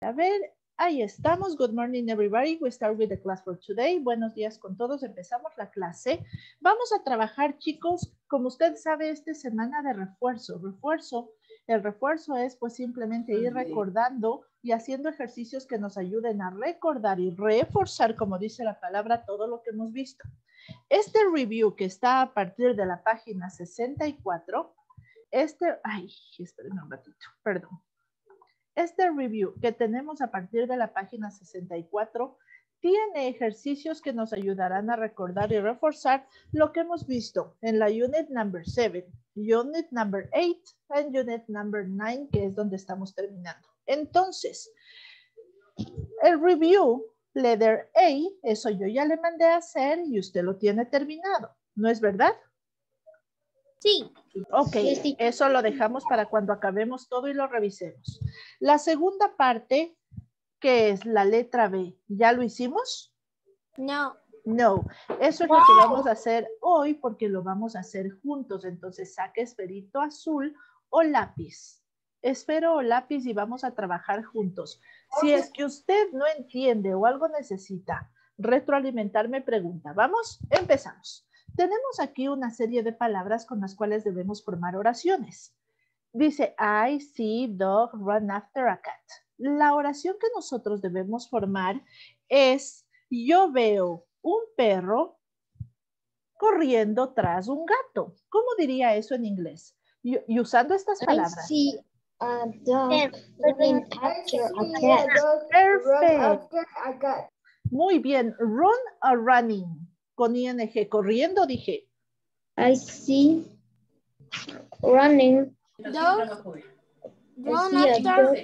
A ver, ahí estamos. Good morning, everybody. We start with the class for today. Buenos días con todos. Empezamos la clase. Vamos a trabajar, chicos. Como usted sabe, esta semana de refuerzo. El refuerzo es pues simplemente ir recordando y haciendo ejercicios que nos ayuden a recordar y reforzar, como dice la palabra, todo lo que hemos visto. Este review que está a partir de la página 64, espérenme un ratito, perdón. Este review que tenemos a partir de la página 64 tiene ejercicios que nos ayudarán a recordar y reforzar lo que hemos visto en la unit number 7, unit number 8 y unit number 9, que es donde estamos terminando. Entonces, el review, letter A, eso yo ya le mandé a hacer y usted lo tiene terminado, ¿no es verdad? Sí. Ok, Sí. eso lo dejamos para cuando acabemos todo y lo revisemos. La segunda parte, que es la letra B, ¿ya lo hicimos? No. No, eso es lo que vamos a hacer hoy porque lo vamos a hacer juntos. Entonces saque esferito azul o lápiz. Esfero o lápiz y vamos a trabajar juntos. Si es que usted no entiende o algo necesita retroalimentarme, pregunta. ¿Vamos? Empezamos. Tenemos aquí una serie de palabras con las cuales debemos formar oraciones. Dice, I see dog run after a cat. La oración que nosotros debemos formar es, yo veo un perro corriendo tras un gato. ¿Cómo diría eso en inglés? Y usando estas palabras. I see a dog running after a cat. Perfecto. Muy bien. Run or running. Con ing. Corriendo dije. I see running. Dog run after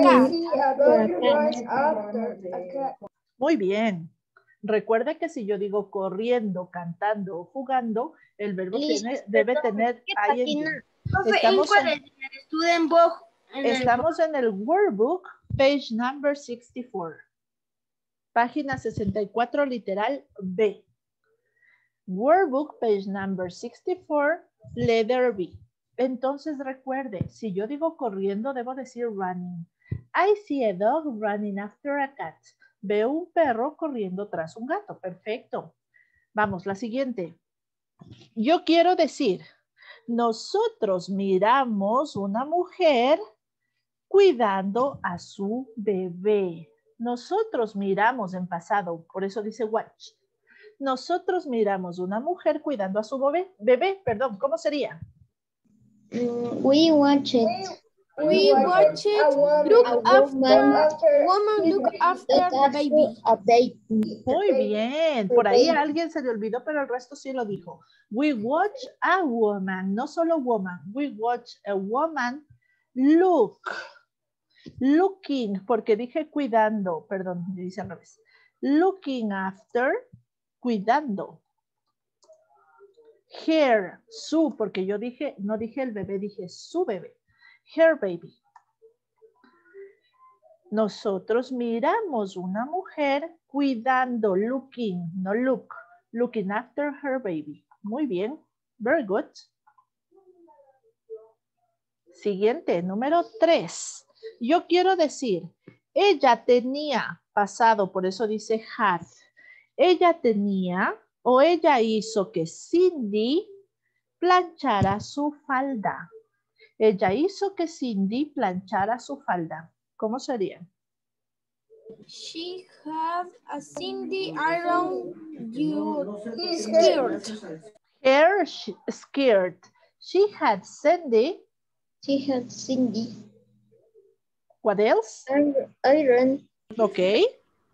a cat. Muy bien. Recuerde que si yo digo corriendo, cantando o jugando, el verbo debe tener ing. Estamos en el workbook, page number 64. Página 64, literal B. Workbook, page number 64, letter B. Entonces recuerde, si yo digo corriendo, debo decir running. I see a dog running after a cat. Veo un perro corriendo tras un gato. Perfecto. Vamos, la siguiente. Yo quiero decir, nosotros miramos una mujer cuidando a su bebé. Nosotros miramos en pasado, por eso dice watch. Nosotros miramos una mujer cuidando a su bebé, ¿cómo sería? We watch it. We watch it. Woman look after the baby. Muy bien. Por ahí a alguien se le olvidó, pero el resto sí lo dijo. We watch a woman, no solo woman. We watch a woman looking, porque dije cuidando, perdón, dice al revés. Looking after, cuidando. Her, su, porque yo dije, no dije el bebé, dije su bebé. Her baby. Nosotros miramos una mujer cuidando, looking, no look, looking after her baby. Muy bien, very good. Siguiente, número 3. Yo quiero decir, ella tenía, pasado, por eso dice had. Ella tenía o ella hizo que Cindy planchara su falda. Ella hizo que Cindy planchara su falda. ¿Cómo sería? She had a Cindy iron your skirt. Her skirt. She had Cindy. She had Cindy. What else? Iron. Okay.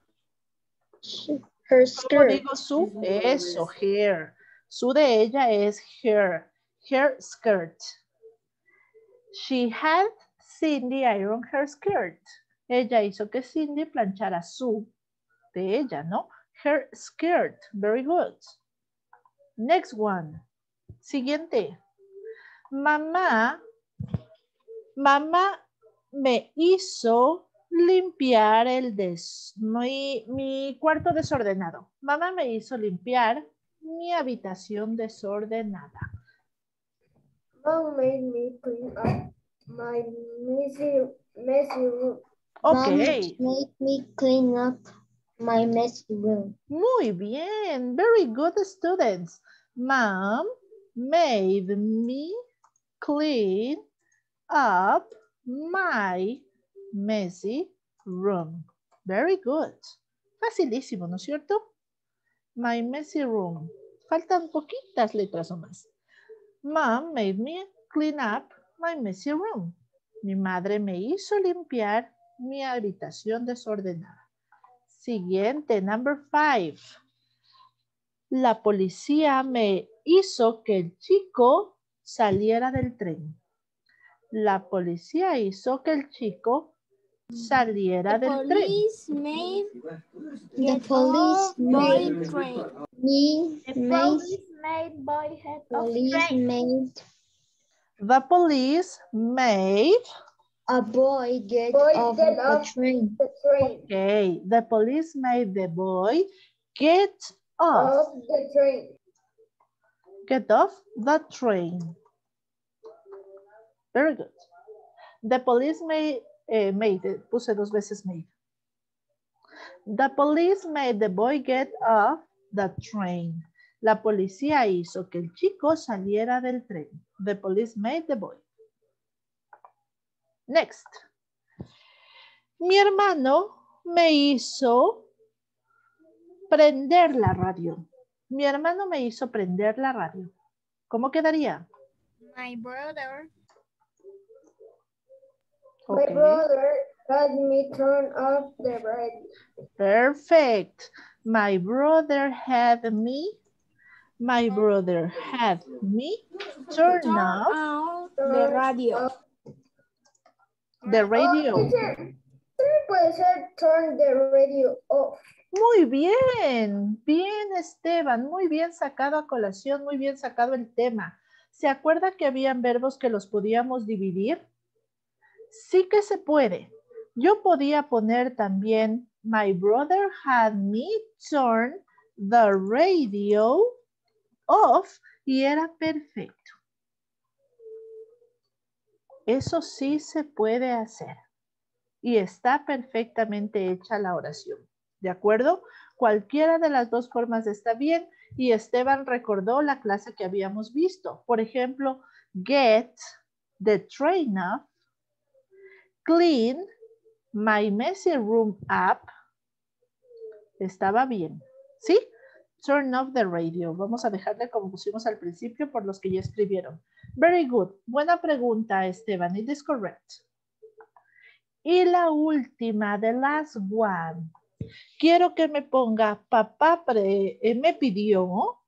Her ¿Cómo skirt. digo su? Eso, her. Su de ella es her. Her skirt. She had Cindy iron her skirt. Ella hizo que Cindy planchara su de ella, ¿no? Her skirt. Very good. Next one. Siguiente. Mamá me hizo limpiar mi cuarto desordenado. Mamá me hizo limpiar mi habitación desordenada. Mom made me clean up my messy room. Ok. Mom, make me clean up my messy room. Muy bien. Very good students. Mom made me clean up my messy room. Very good. Facilísimo, ¿no es cierto? My messy room. Faltan poquitas letras o más. Mom made me clean up my messy room. Mi madre me hizo limpiar mi habitación desordenada. Siguiente, number 5. La policía me hizo que el chico saliera del tren. La policía hizo que el chico saliera del tren. The police made The police made a boy get off the train. Okay, the police made the boy get off. Get off the train. Very good. The police made, puse 2 veces made. The police made the boy get off the train. La policía hizo que el chico saliera del tren. The police made the boy. Next. Mi hermano me hizo prender la radio. Mi hermano me hizo prender la radio. ¿Cómo quedaría? My brother. Okay. My brother had me turn off the radio. Perfect. My brother had me turn off the radio. The radio. Puede ser turn the radio off. Muy bien, bien Esteban, muy bien sacado a colación, muy bien sacado el tema. ¿Se acuerda que habían verbos que los podíamos dividir? Sí que se puede. Yo podía poner también my brother had me turn the radio off y era perfecto. Eso sí se puede hacer y está perfectamente hecha la oración. ¿De acuerdo? Cualquiera de las dos formas está bien y Esteban recordó la clase que habíamos visto. Por ejemplo, get the train off, clean my messy room up. Estaba bien. ¿Sí? Turn off the radio. Vamos a dejarle como pusimos al principio por los que ya escribieron. Very good. Buena pregunta, Esteban. It is correct. Y la última, the last one. Quiero que me ponga, papá me pidió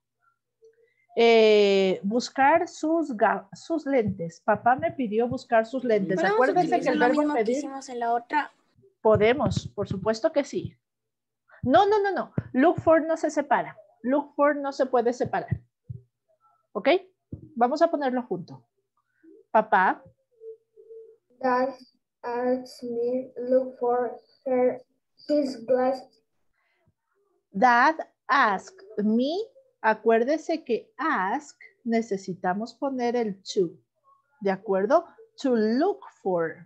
buscar sus lentes. Papá me pidió buscar sus lentes. Acuérdense que el verbo pedir. Que hicimos en la otra. Podemos, por supuesto que sí. No. Look for no se separa. Look for no se puede separar. ¿Ok? Vamos a ponerlo junto. Papá. Dad asked me look for his glasses. Dad asked me. Acuérdese que ask necesitamos poner el to. ¿De acuerdo? To look for.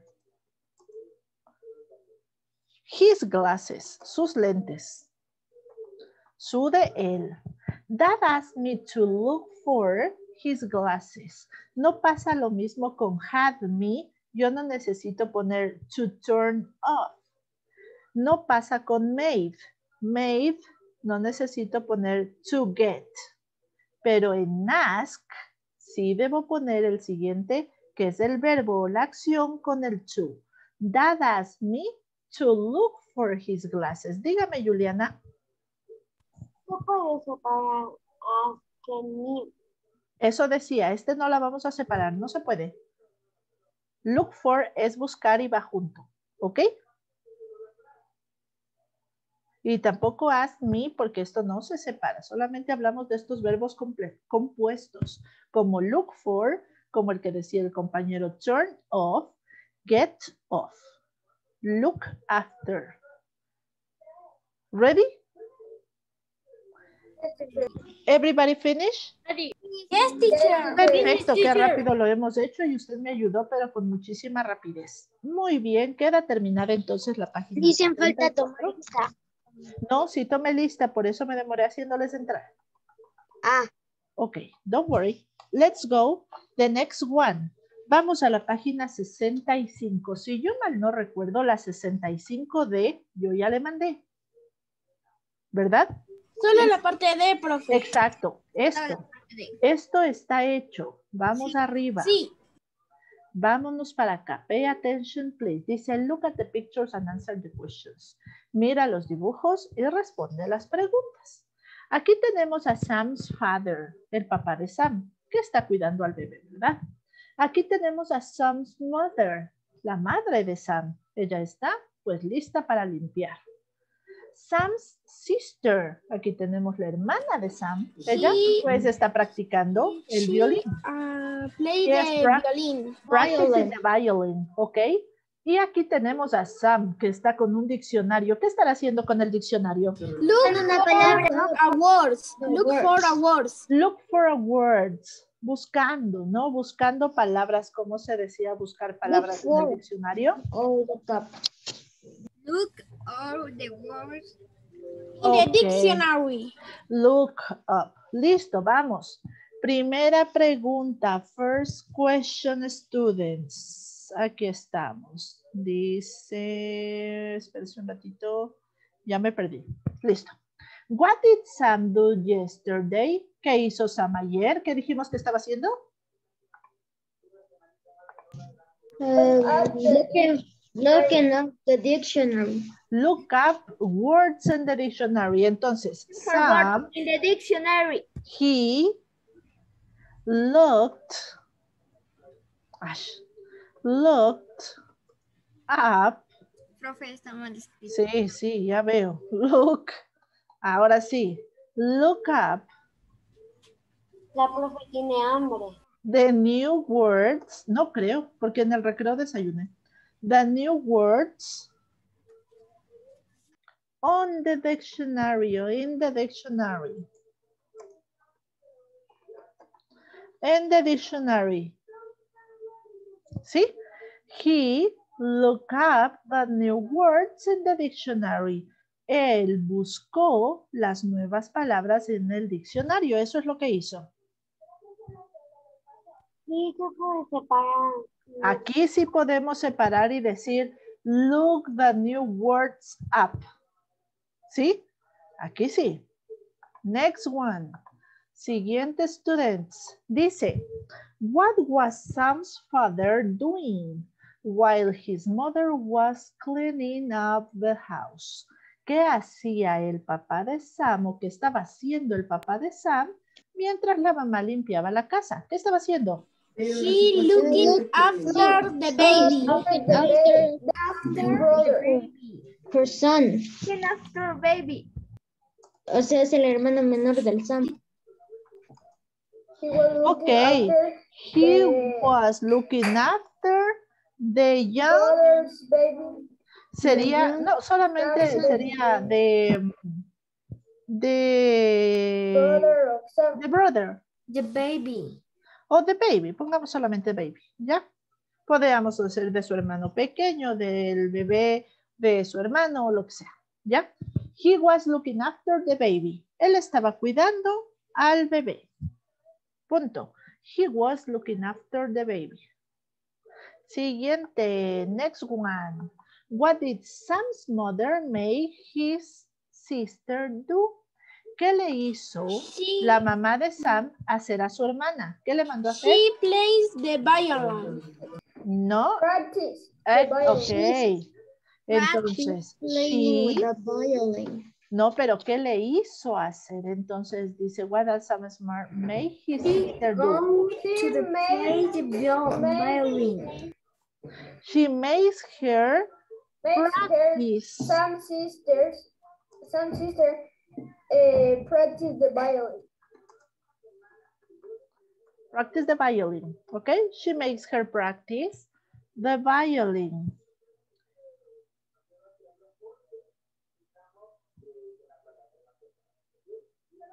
His glasses, sus lentes. Su de él. Dad asked me to look for his glasses. No pasa lo mismo con had me. Yo no necesito poner to turn off. No pasa con made. Made no necesito poner to get. Pero en ask sí debo poner el siguiente, que es el verbo o la acción con el to. Dad asked me to look for his glasses. Dígame, Juliana. ¿Qué puede separar ask me? Eso decía, no la vamos a separar, no se puede. Look for es buscar y va junto, ¿ok? Y tampoco ask me porque esto no se separa, solamente hablamos de estos verbos compuestos, como look for, como el que decía el compañero turn off, get off, look after. ¿Ready? Everybody finish? Yes, teacher. Perfecto, qué rápido lo hemos hecho y usted me ayudó, pero con muchísima rapidez. Muy bien, queda terminada entonces la página. Dicen falta 74. tomar lista. No, sí tomé lista, por eso me demoré haciéndoles entrar. Ah, Ok, don't worry. Let's go. The next one. Vamos a la página 65. Si yo mal no recuerdo, la 65D, yo ya le mandé. ¿Verdad? solo la parte D, profe. Exacto, esto. Esto está hecho. Vamos arriba. Sí. Vámonos para acá. Pay attention, please. Dice, look at the pictures and answer the questions. Mira los dibujos y responde las preguntas. Aquí tenemos a Sam's father, el papá de Sam, que está cuidando al bebé, ¿verdad? Aquí tenemos a Sam's mother, la madre de Sam. Ella está, pues, lista para limpiar. Sam's sister. Aquí tenemos la hermana de Sam. Ella, pues, está practicando el violín. Play Yes, the violin. Practicing the violin, ¿ok? Y aquí tenemos a Sam, que está con un diccionario. ¿Qué estará haciendo con el diccionario? Look for words. Look for a words. Look for a words. Buscando, ¿no? Buscando palabras. ¿Cómo se decía buscar palabras en el diccionario? Look all the words in Ok. the dictionary. Look up. Listo, vamos. Primera pregunta. First question, students. Aquí estamos. Dice, espérense un ratito. Ya me perdí. Listo. What did Sam do yesterday? ¿Qué hizo Sam ayer? ¿Qué dijimos que estaba haciendo? Looking up the dictionary. Look up words in the dictionary. Entonces, Sam, In the dictionary. he looked up. Profe, está mal escrito. Sí, sí, ya veo. Look. Ahora sí. Look up La profe tiene hambre. the new words. No creo, porque en el recreo desayuné. The new words on the dictionary or in the dictionary. In the dictionary. ¿Sí? He looked up the new words in the dictionary. Él buscó las nuevas palabras en el diccionario. Eso es lo que hizo. Sí, se puede separar. Aquí sí podemos separar y decir, look the new words up. ¿Sí? Aquí sí. Next one. Siguiente students. Dice, what was Sam's father doing while his mother was cleaning up the house? ¿Qué hacía el papá de Sam o qué estaba haciendo el papá de Sam mientras la mamá limpiaba la casa? ¿Qué estaba haciendo? He looking after the baby. Her son. Looking after baby. O sea, es el hermano menor del Sam. Okay. He was looking after the young. Sería, no, solamente sería the brother. The baby. O the baby, pongamos solamente baby, ¿ya? Podríamos hacer de su hermano pequeño, del bebé de su hermano o lo que sea, ¿ya? He was looking after the baby. Él estaba cuidando al bebé. Punto. He was looking after the baby. Siguiente, next one. What did Sam's mother make his sister do? ¿Qué le hizo la mamá de Sam hacer a su hermana? ¿Qué le mandó a hacer? She plays the violin. No. Practice. Ok. Entonces, she... No, pero ¿qué le hizo hacer? Entonces dice, what does Sam's mother make his sister do? Play the violin. She makes her practice. Some sister practice the violin. Practice the violin, okay? She makes her practice the violin.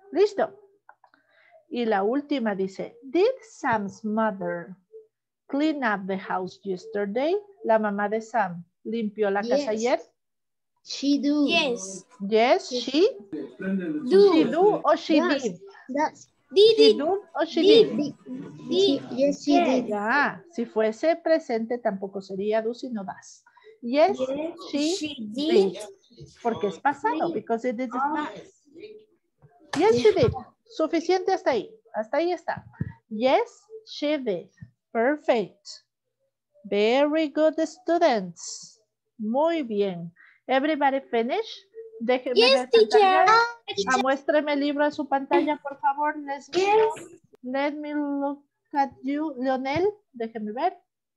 Listo. Y la última dice, did Sam's mother clean up the house yesterday? La mamá de Sam limpió la casa ayer. She do. Yes. Yes, she Do. do or she Yes. did. That's She do or she did. yes, she did. Ya, si fuese presente tampoco sería do sino das. Yes, Yes, she she did. did. Porque es pasado, because it is past. Yes, she did. Suficiente hasta ahí. Hasta ahí está. Yes, she did. Perfect. Very good students. Muy bien. Everybody finish? Déjeme Yes, ver teacher. pantalla. Muéstreme el libro en su pantalla, por favor. Let me look at you. Leonel, déjeme ver.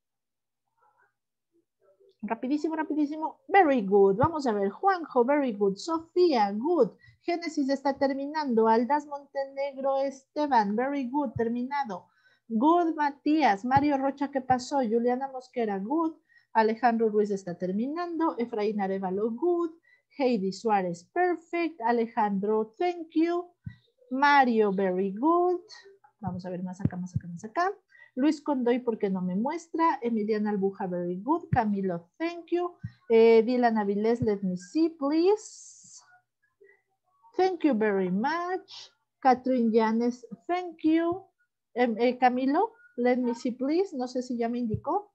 Rapidísimo, rapidísimo. Very good. Vamos a ver. Juanjo, very good. Sofía, good. Génesis está terminando. Aldas Montenegro, Esteban, very good. Terminado. Good, Matías. Mario Rocha, ¿qué pasó? Juliana Mosquera, good. Alejandro Ruiz está terminando. Efraín Arevalo, good. Heidi Suárez, perfect. Alejandro, thank you. Mario, very good. Vamos a ver más acá, más acá, más acá. Luis Condoy, ¿por qué no me muestra? Emiliana Albuja, very good. Camilo, thank you. Dylan Avilés, let me see, please. Thank you very much. Catherine Llanes, thank you. Camilo, let me see, please. No sé si ya me indicó.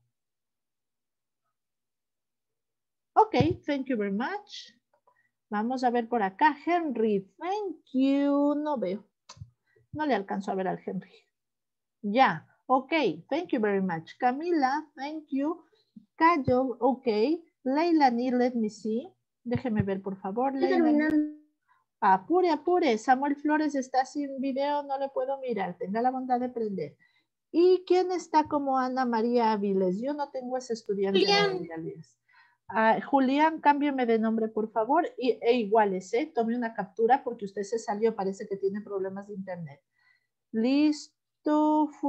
Ok, thank you very much. Vamos a ver por acá. Henry, thank you. No veo. No le alcanzo a ver al Henry. Ya. Ok, thank you very much. Camila, thank you. Cayo, ok. Leilani, let me see. Déjeme ver, por favor. Leilani. Apure, apure. Samuel Flores está sin video, no le puedo mirar. Tenga la bondad de prender. ¿Y quién está como Ana María Áviles? Yo no tengo ese estudiante. Ana María Áviles. Julián, cámbiame de nombre, por favor. E iguales, ¿eh? Tome una captura porque usted se salió. Parece que tiene problemas de internet. Listo.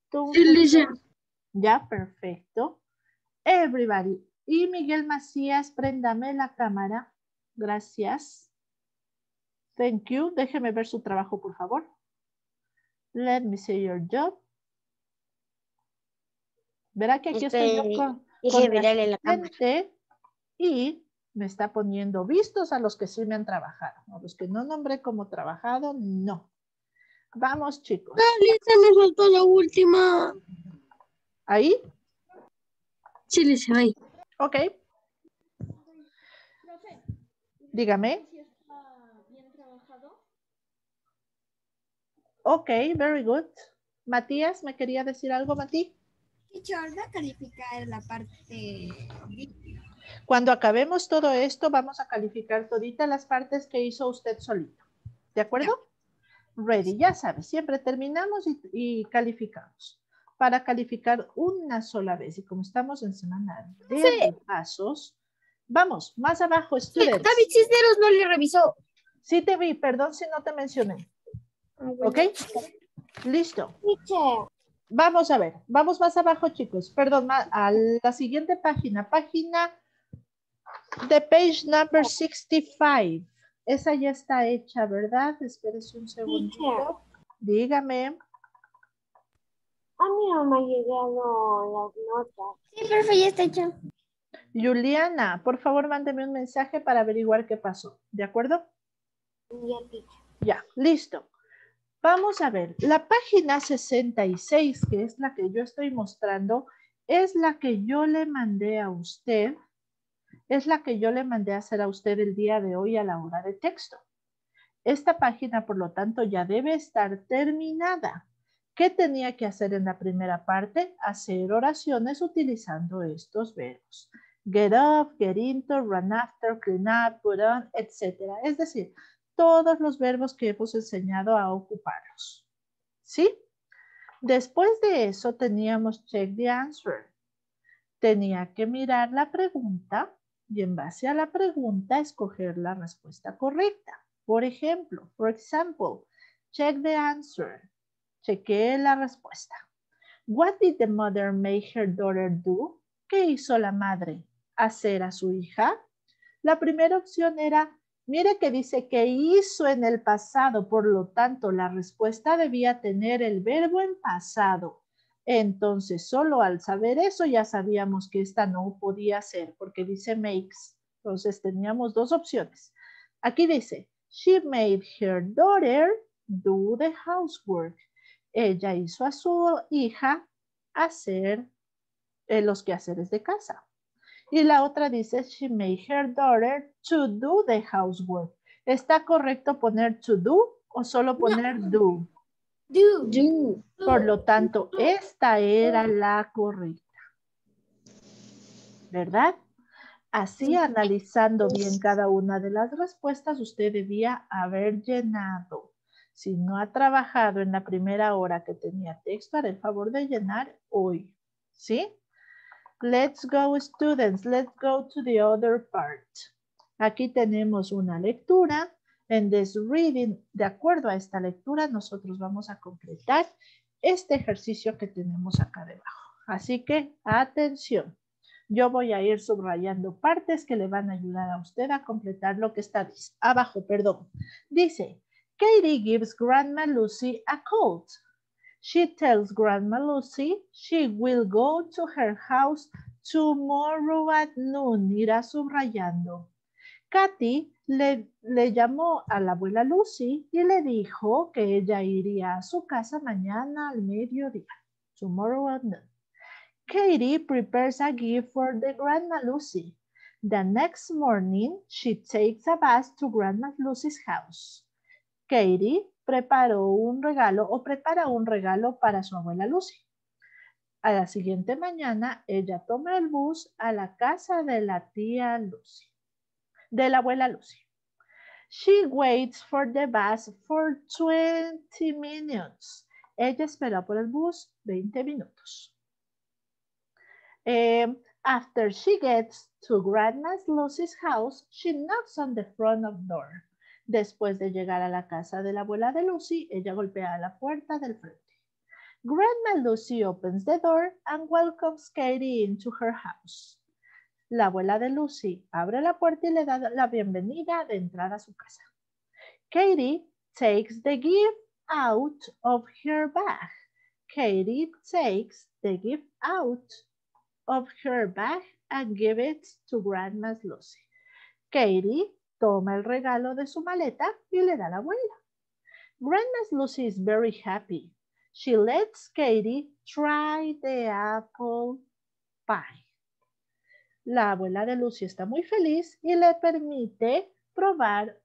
Ya, perfecto. Everybody. Y Miguel Macías, préndame la cámara. Gracias. Thank you. Déjeme ver su trabajo, por favor. Let me see your job. Verá que aquí estoy yo con la gente y me está poniendo vistos a los que sí me han trabajado. A los que no nombré como trabajado, no. Vamos, chicos. Lisa, me faltó la última. ¿Ahí? Sí, Lisa, ahí. Ok. Dígame. Ok, very good. Matías, ¿me quería decir algo, Mati? Teacher, va a calificar la parte. Cuando acabemos todo esto, vamos a calificar toditas las partes que hizo usted solito. ¿De acuerdo? Ready, ya sabes, siempre terminamos y calificamos. Para calificar una sola vez, y como estamos en semana de pasos, vamos, más abajo, students. David Cisneros no le revisó. Sí te vi, perdón si no te mencioné. ¿Ok? Listo. Teacher. Vamos a ver, vamos más abajo, chicos. Perdón, a la siguiente página. Página de page number 65. Esa ya está hecha, ¿verdad? Espérese un segundito. Dígame. A mí no me llegaron las notas. Sí, perfecto, ya está hecho. Juliana, por favor, mándeme un mensaje para averiguar qué pasó. ¿De acuerdo? Ya, teacher. Ya, listo. Vamos a ver. La página 66, que es la que yo estoy mostrando, es la que yo le mandé a usted. Es la que yo le mandé a hacer a usted el día de hoy a la hora de texto. Esta página, por lo tanto, ya debe estar terminada. ¿Qué tenía que hacer en la primera parte? Hacer oraciones utilizando estos verbos. Get up, get into, run after, clean up, put on, etc. Es decir, todos los verbos que hemos enseñado a ocuparlos. ¿Sí? Después de eso teníamos check the answer. Tenía que mirar la pregunta y en base a la pregunta escoger la respuesta correcta. Por ejemplo, check the answer. Chequeé la respuesta. What did the mother make her daughter do? ¿Qué hizo la madre hacer a su hija? La primera opción era Mire que dice que hizo en el pasado, por lo tanto, la respuesta debía tener el verbo en pasado. Entonces, solo al saber eso ya sabíamos que esta no podía ser porque dice makes. Entonces, teníamos dos opciones. Aquí dice, she made her daughter do the housework. Ella hizo a su hija hacer los quehaceres de casa. Y la otra dice, she made her daughter to do the housework. ¿Está correcto poner to do o solo poner do? Do. Por lo tanto, esta era la correcta. ¿Verdad? Así, analizando bien cada una de las respuestas, usted debía haber llenado. Si no ha trabajado en la primera hora que tenía texto, haré el favor de llenar hoy. ¿Sí? Let's go, students. Let's go to the other part. Aquí tenemos una lectura. En this reading, de acuerdo a esta lectura, nosotros vamos a completar este ejercicio que tenemos acá debajo. Así que, atención. Yo voy a ir subrayando partes que le van a ayudar a usted a completar lo que está abajo. Dice, Katie gives Grandma Lucy a cold. She tells Grandma Lucy she will go to her house tomorrow at noon. Irá subrayando. Katy le llamó a la abuela Lucy y le dijo que ella iría a su casa mañana al mediodía. Tomorrow at noon. Katie prepares a gift for the Grandma Lucy. The next morning, she takes a bus to Grandma Lucy's house. Katie preparó un regalo o prepara un regalo para su abuela Lucy. A la siguiente mañana, ella toma el bus a la casa de la tía Lucy, de la abuela Lucy. She waits for the bus for 20 minutes. Ella espera por el bus 20 minutos. After she gets to Grandma Lucy's house, she knocks on the front door. Después de llegar a la casa de la abuela de Lucy, ella golpea la puerta del frente. Grandma Lucy opens the door and welcomes Katie into her house. La abuela de Lucy abre la puerta y le da la bienvenida de entrar a su casa. Katie takes the gift out of her bag. Katie takes the gift out of her bag and give it to Grandma Lucy. Katie toma el regalo de su maleta y le da a la abuela. Grandma Lucy is very happy. She lets Katie try the apple pie. La abuela de Lucy está muy feliz y le permite probar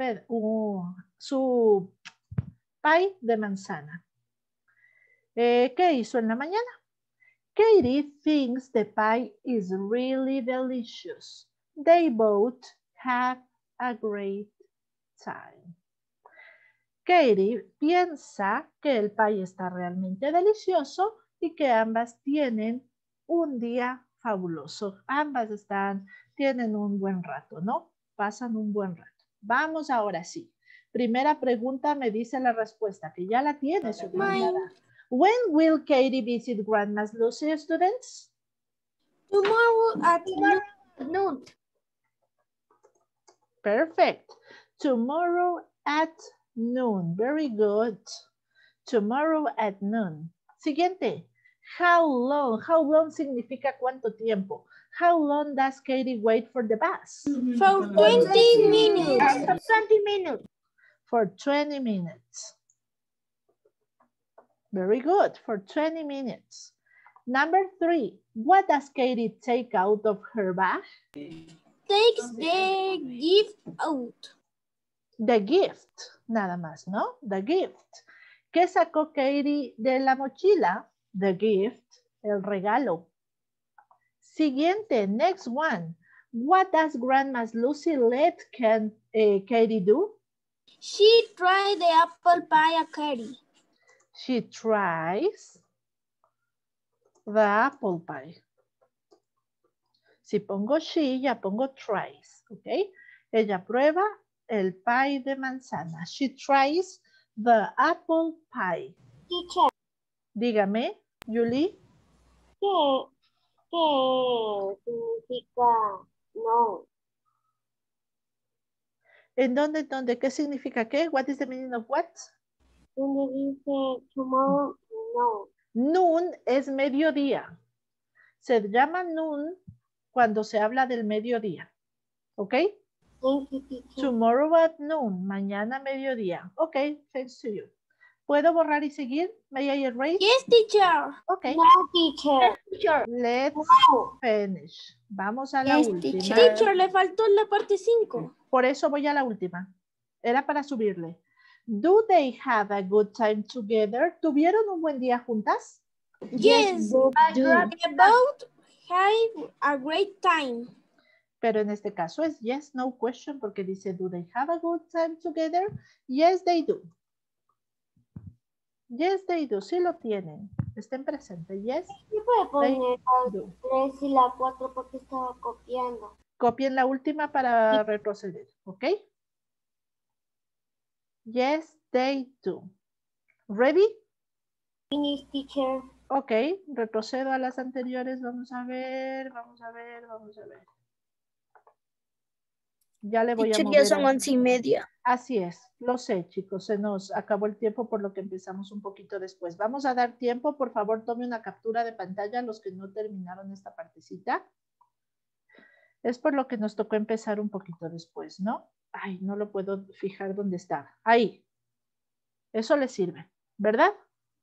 su pie de manzana. ¿Qué hizo en la mañana? Katie thinks the pie is really delicious. They both have a great time. Katie piensa que el pie está realmente delicioso y que ambas tienen un día fabuloso. Ambas tienen un buen rato, ¿no? Pasan un buen rato. Vamos ahora sí. Primera pregunta me dice la respuesta, que ya la tiene subrayada. When will Katie visit Grandma Lucy, students? Tomorrow at noon. Perfect. Tomorrow at noon. Very good. Tomorrow at noon. Siguiente. How long? How long significa cuánto tiempo? How long does Katie wait for the bus? For 20 minutes. For 20 minutes. For 20 minutes. Very good. For 20 minutes. Number 3. What does Katie take out of her bag? Takes the gift out. The gift. Nada más, ¿no? The gift. ¿Qué sacó Katie de la mochila? The gift. El regalo. Siguiente. Next one. What does Grandma Lucy let Katie do? She tried the apple pie at Katie. She tries the apple pie. Si pongo she, ya pongo tries, ¿ok? Ella prueba el pie de manzana. She tries the apple pie. Teacher, Dígame, Julie. ¿qué significa no? ¿En dónde, en dónde? ¿Qué significa qué? What is the meaning of what? Donde dice tomorrow, no. Noon es mediodía. Se llama noon cuando se habla del mediodía. ¿Ok? Thank you, teacher. Tomorrow at noon. Mañana mediodía. Ok, thanks to you. ¿Puedo borrar y seguir? May I erase? Yes, teacher. Ok. No, teacher. Teacher. Let's No. finish. Vamos a la Yes, última. Teacher, le faltó la parte 5. Por eso voy a la última. Era para subirle. Do they have a good time together? ¿Tuvieron un buen día juntas? Yes, both do. about have a great time. Pero en este caso es yes, no question, porque dice, do they have a good time together? Yes, they do. Yes, they do. Sí lo tienen. Estén presentes. Yes, ¿Qué puede they poner la do. 3 y la 4 porque estaba copiando? Copien la última para retroceder. ¿Ok? Yes, they do. Ready? Finish, teacher. Ok, retrocedo a las anteriores. Vamos a ver, vamos a ver, vamos a ver. Ya le voy a Teacher, mover. ya son 11:30. Así es, lo sé, chicos, se nos acabó el tiempo por lo que empezamos un poquito después. Vamos a dar tiempo, por favor, tome una captura de pantalla los que no terminaron esta partecita. Es por lo que nos tocó empezar un poquito después, ¿no? Ay, no lo puedo fijar dónde está. Ahí. Eso le sirve, ¿verdad?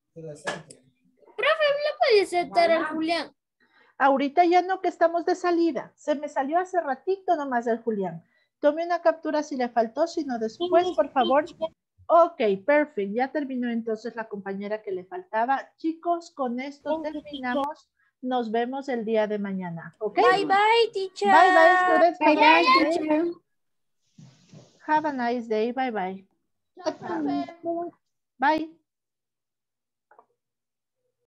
Puede sentar al Julián. Ahorita ya no, que estamos de salida. Se me salió hace ratito nomás el Julián. Tome una captura si le faltó, si no después, Finish, por favor. teacher. Ok, perfecto. Ya terminó entonces la compañera que le faltaba. Chicos, con esto Thank you, terminamos. Nos vemos el día de mañana. ¿Ok? Bye, bye, teacher. Bye, bye, students. Bye, Have a bye, nice day. teacher. Have a nice day. Bye, bye. Bye, profe. Bye.